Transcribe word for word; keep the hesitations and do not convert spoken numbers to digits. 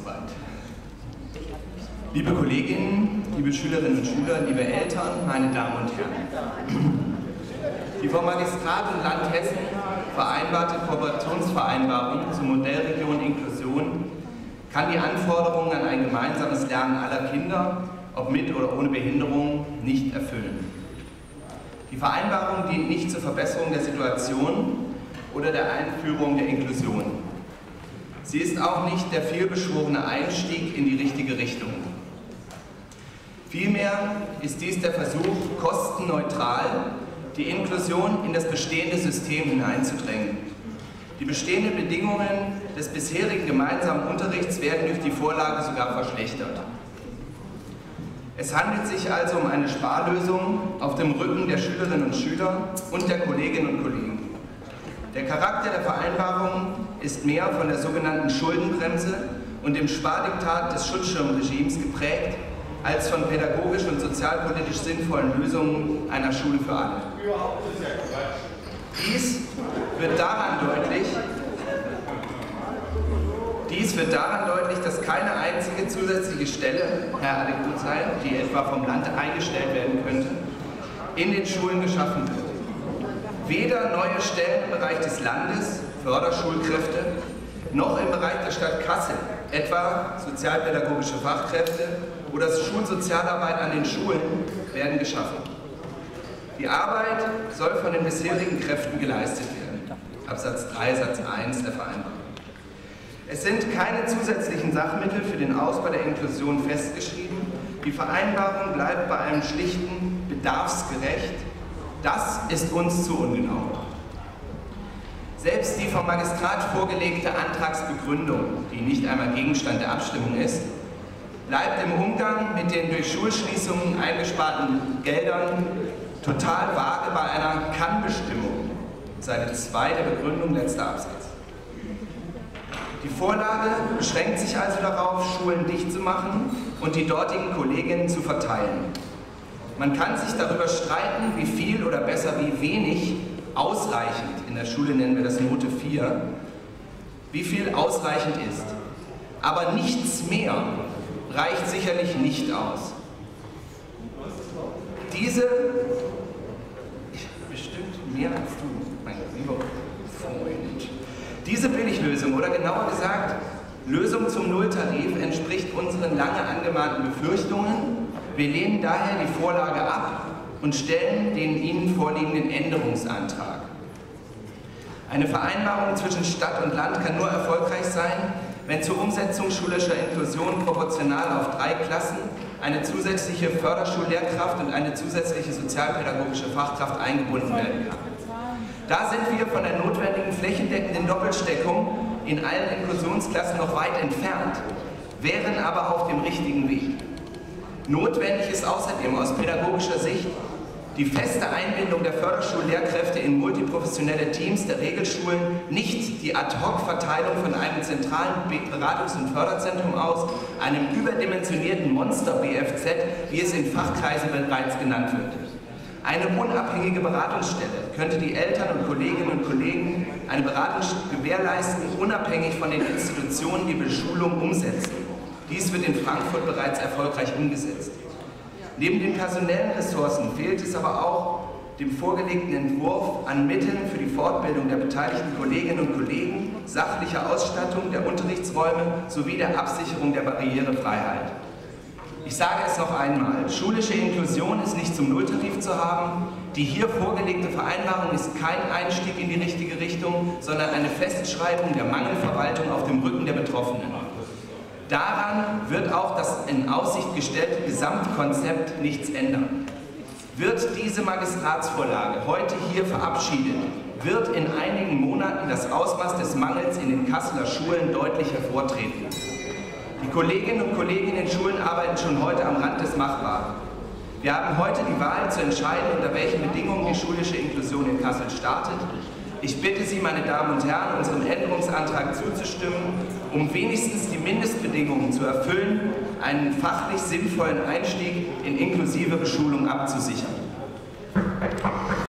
soweit. Liebe Kolleginnen, liebe Schülerinnen und Schüler, liebe Eltern, meine Damen und Herren. Die vom Magistrat und Land Hessen vereinbarte Kooperationsvereinbarung zur Modellregion Inklusion kann die Anforderungen an ein gemeinsames Lernen aller Kinder, ob mit oder ohne Behinderung, nicht erfüllen. Die Vereinbarung dient nicht zur Verbesserung der Situation oder der Einführung der Inklusion. Sie ist auch nicht der vielbeschworene Einstieg in die richtige Richtung. Vielmehr ist dies der Versuch, kostenneutral die Inklusion in das bestehende System hineinzudrängen. Die bestehenden Bedingungen des bisherigen gemeinsamen Unterrichts werden durch die Vorlage sogar verschlechtert. Es handelt sich also um eine Sparlösung auf dem Rücken der Schülerinnen und Schüler und der Kolleginnen und Kollegen. Der Charakter der Vereinbarung ist mehr von der sogenannten Schuldenbremse und dem Spardiktat des Schutzschirmregimes geprägt, als von pädagogisch und sozialpolitisch sinnvollen Lösungen einer Schule für alle. Dies wird daran deutlich, dies wird daran deutlich, dass keine einzige zusätzliche Stelle, Herr Adekuzai, die etwa vom Land eingestellt werden könnte, in den Schulen geschaffen wird. Weder neue Stellen im Bereich des Landes, Förderschulkräfte, noch im Bereich der Stadt Kassel, etwa sozialpädagogische Fachkräfte oder Schulsozialarbeit an den Schulen, werden geschaffen. Die Arbeit soll von den bisherigen Kräften geleistet werden. Absatz drei, Satz eins der Vereinbarung. Es sind keine zusätzlichen Sachmittel für den Ausbau der Inklusion festgeschrieben. Die Vereinbarung bleibt bei einem schlichten bedarfsgerecht. Das ist uns zu ungenau. Selbst die vom Magistrat vorgelegte Antragsbegründung, die nicht einmal Gegenstand der Abstimmung ist, bleibt im Umgang mit den durch Schulschließungen eingesparten Geldern total vage bei einer Kann-Bestimmung. Seite zwei der Begründung, letzter Absatz. Die Vorlage beschränkt sich also darauf, Schulen dicht zu machen und die dortigen Kolleginnen zu verteilen. Man kann sich darüber streiten, wie viel oder besser wie wenig ausreichend, in der Schule nennen wir das Note vier, wie viel ausreichend ist. Aber nichts mehr reicht sicherlich nicht aus. Diese, bestimmt mehr als du, mein lieber Freund, diese Billiglösung, oder genauer gesagt, Lösung zum Nulltarif entspricht unseren lange angemahnten Befürchtungen. Wir lehnen daher die Vorlage ab und stellen den Ihnen vorliegenden Änderungsantrag. Eine Vereinbarung zwischen Stadt und Land kann nur erfolgreich sein, wenn zur Umsetzung schulischer Inklusion proportional auf drei Klassen eine zusätzliche Förderschullehrkraft und eine zusätzliche sozialpädagogische Fachkraft eingebunden werden kann. Da sind wir von der notwendigen flächendeckenden Doppelsteckung in allen Inklusionsklassen noch weit entfernt, wären aber auf dem richtigen Weg. Notwendig ist außerdem aus pädagogischer Sicht die feste Einbindung der Förderschullehrkräfte in multiprofessionelle Teams der Regelschulen, nicht die Ad-hoc-Verteilung von einem zentralen Beratungs- und Förderzentrum aus, einem überdimensionierten Monster-B F Z, wie es in Fachkreisen bereits genannt wird. Eine unabhängige Beratungsstelle könnte die Eltern und Kolleginnen und Kollegen eine Beratung gewährleisten, unabhängig von den Institutionen, die Beschulung umsetzen. Dies wird in Frankfurt bereits erfolgreich umgesetzt. Neben den personellen Ressourcen fehlt es aber auch dem vorgelegten Entwurf an Mitteln für die Fortbildung der beteiligten Kolleginnen und Kollegen, sachlicher Ausstattung der Unterrichtsräume sowie der Absicherung der Barrierefreiheit. Ich sage es noch einmal, schulische Inklusion ist nicht zum Nulltarif zu haben. Die hier vorgelegte Vereinbarung ist kein Einstieg in die richtige Richtung, sondern eine Festschreibung der Mangelverwaltung auf dem Rücken der Betroffenen. Daran wird auch das in Aussicht gestellte Gesamtkonzept nichts ändern. Wird diese Magistratsvorlage heute hier verabschiedet, wird in einigen Monaten das Ausmaß des Mangels in den Kasseler Schulen deutlich hervortreten. Die Kolleginnen und Kollegen in den Schulen arbeiten schon heute am Rand des Machbaren. Wir haben heute die Wahl zu entscheiden, unter welchen Bedingungen die schulische Inklusion in Kassel startet. Ich bitte Sie, meine Damen und Herren, unserem Änderungsantrag zuzustimmen, um wenigstens die Mindestbedingungen zu erfüllen, einen fachlich sinnvollen Einstieg in inklusive Beschulung abzusichern.